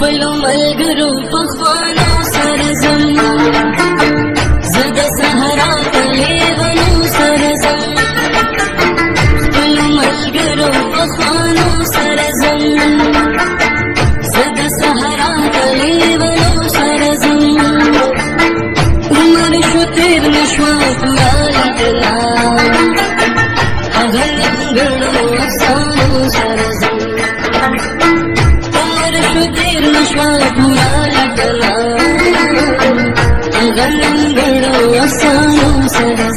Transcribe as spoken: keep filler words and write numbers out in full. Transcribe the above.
خپل ملګرو پخوانو سره ځم زه د صحرا په لیونو سره ځم خپل ملګرو پخوانو سره ځم زه د صحرا په لیونو سره ځم عمر شو تېر نه شوه پوره لیدله هغه لنګړو افسانو سره ځم تیر نشوا پورا لګلا هغه لنګړو افسانو سره